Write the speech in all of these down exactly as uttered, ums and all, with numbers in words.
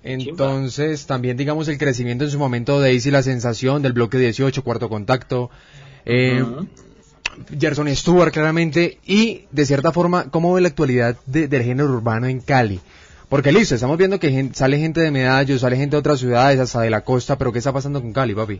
Chimba. Entonces, también digamos el crecimiento en su momento de Daisy La Sensación, del Bloque dieciocho, Cuarto Contacto, eh, Ujú. Gerson Stewart claramente, y de cierta forma, ¿cómo ve la actualidad de- del género urbano en Cali? Porque listo, estamos viendo que gen- sale gente de Medallo, sale gente de otras ciudades, hasta de la costa, pero ¿qué está pasando con Cali, papi?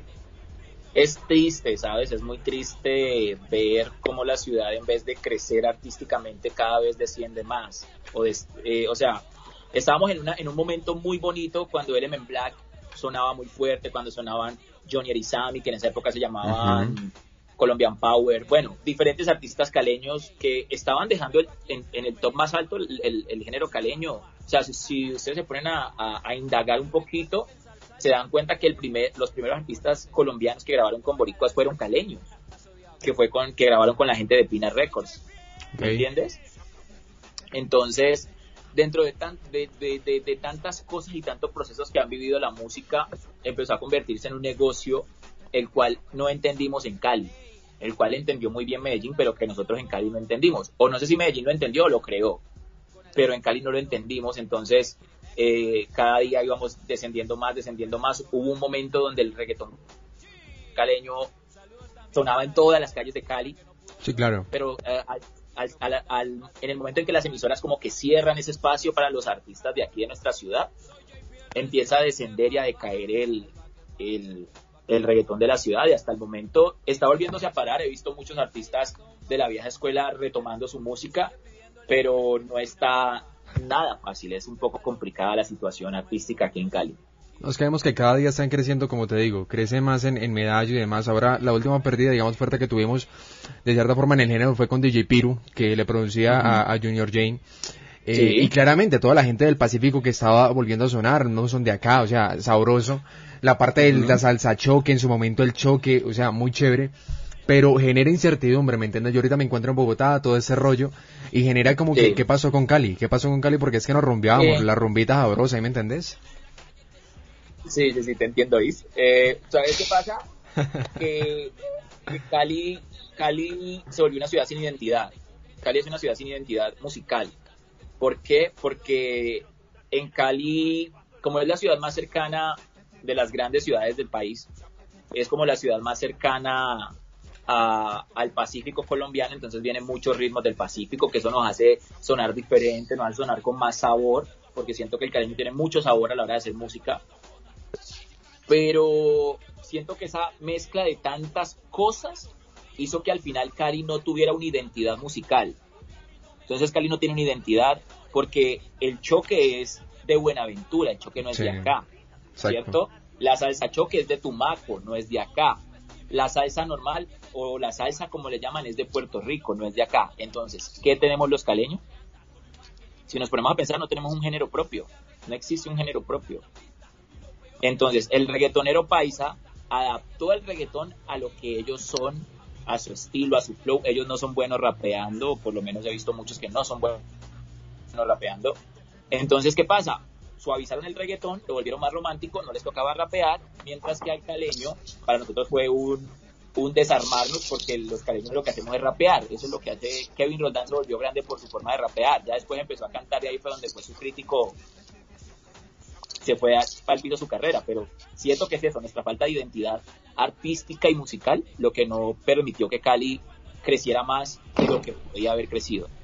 Es triste, ¿sabes? Es muy triste ver cómo la ciudad, en vez de crecer artísticamente, cada vez desciende más. O, des- eh, o sea, estábamos en, una, en un momento muy bonito cuando Element Black sonaba muy fuerte, cuando sonaban Johnny Arizami, que en esa época se Ujú. llamaban Colombian Power. Bueno, diferentes artistas caleños que estaban dejando el- en, en el top más alto el, el- el género caleño. O sea, si, si ustedes se ponen a, a- a indagar un poquito, se dan cuenta que el primer, los primeros artistas colombianos que grabaron con boricuas fueron caleños, que fue con que grabaron con la gente de Pina Records, ¿me Ok. entiendes? Entonces, dentro de, tan, de, de, de, de tantas cosas y tantos procesos que han vivido la música, empezó a convertirse en un negocio el cual no entendimos en Cali, el cual entendió muy bien Medellín, pero que nosotros en Cali no entendimos, o no sé si Medellín lo entendió o lo creó, pero en Cali no lo entendimos. Entonces eh, cada día íbamos descendiendo más, descendiendo más. Hubo un momento donde el reggaetón caleño sonaba en todas las calles de Cali, Sí, claro. pero eh, al, al, al, al, en el momento en que las emisoras como que cierran ese espacio para los artistas de aquí de nuestra ciudad, empieza a descender y a decaer el, el, el reggaetón de la ciudad, y hasta el momento está volviéndose a parar. He visto muchos artistas de la vieja escuela retomando su música, pero no está nada fácil, es un poco complicada la situación artística aquí en Cali. Nos creemos que cada día están creciendo, como te digo, crece más en, en Medallo y demás. Ahora, la última pérdida, digamos, fuerte que tuvimos, de cierta forma, en el género fue con D J Piru, que le producía Uh-huh. a, a Junior Jane. Eh, y Sí, claramente, toda la gente del Pacífico que estaba volviendo a sonar, no son de acá, o sea, sabroso. La parte de la uh-huh. salsa choque, en su momento el choque, o sea, muy chévere. Pero genera incertidumbre, ¿me entiendes? Yo ahorita me encuentro en Bogotá, todo ese rollo, y genera como que, Sí. ¿qué pasó con Cali? ¿Qué pasó con Cali? Porque es que nos rumbeábamos, Eh, la rumbita sabrosa, ¿ahí me entendés? sí, sí, sí, te entiendo, Is. Eh, ¿sabes qué pasa? Que, que Cali, Cali se volvió una ciudad sin identidad. Cali es una ciudad sin identidad musical. ¿Por qué? Porque en Cali, como es la ciudad más cercana de las grandes ciudades del país, es como la ciudad más cercana a, al Pacífico colombiano, entonces vienen muchos ritmos del Pacífico, que eso nos hace sonar diferente, nos hace sonar con más sabor, porque siento que el caleño tiene mucho sabor a la hora de hacer música, pero siento que esa mezcla de tantas cosas hizo que al final Cali no tuviera una identidad musical. Entonces Cali no tiene una identidad porque el choque es de Buenaventura, el choque no es Sí, de acá, exacto. ¿cierto? La salsa choque es de Tumaco, no es de acá. La salsa normal o la salsa como le llaman es de Puerto Rico, no es de acá. Entonces, ¿qué tenemos los caleños? Si nos ponemos a pensar, no tenemos un género propio, no existe un género propio. Entonces, el reggaetonero paisa adaptó el reggaetón a lo que ellos son, a su estilo, a su flow. Ellos no son buenos rapeando, por lo menos he visto muchos que no son buenos rapeando. Entonces, ¿qué pasa? Suavizaron el reggaetón, lo volvieron más romántico, no les tocaba rapear, mientras que al caleño, para nosotros fue un, un desarmarnos, porque los caleños lo que hacemos es rapear. Eso es lo que hace Kevin Roldán, se volvió grande por su forma de rapear. Ya después empezó a cantar y ahí fue donde fue su crítico, se fue al piso su carrera, pero siento que es eso, nuestra falta de identidad artística y musical, lo que no permitió que Cali creciera más de lo que podía haber crecido.